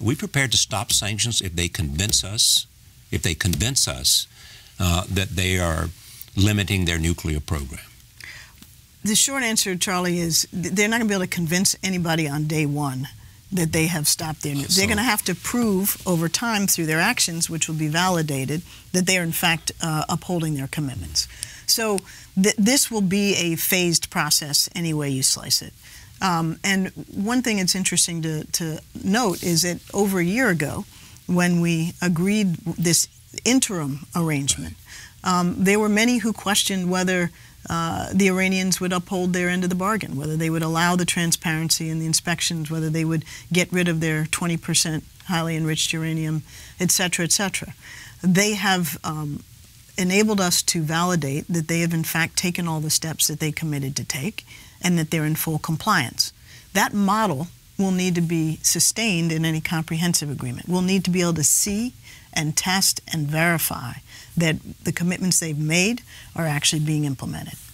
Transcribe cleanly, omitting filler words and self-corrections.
we prepared to stop sanctions if they convince us, that they are limiting their nuclear program? The short answer, Charlie, is they're not going to be able to convince anybody on day one that they have stopped their nukes. They're going to have to prove over time through their actions, which will be validated, that they are in fact upholding their commitments. So this will be a phased process any way you slice it. And one thing that's interesting to note is that over a year ago, when we agreed this interim arrangement, there were many who questioned whether the Iranians would uphold their end of the bargain, whether they would allow the transparency and the inspections, whether they would get rid of their 20% highly enriched uranium, et cetera, et cetera. They have enabled us to validate that they have in fact taken all the steps that they committed to take and that they're in full compliance. That model will need to be sustained in any comprehensive agreement. We'll need to be able to see and test and verify that the commitments they've made are actually being implemented.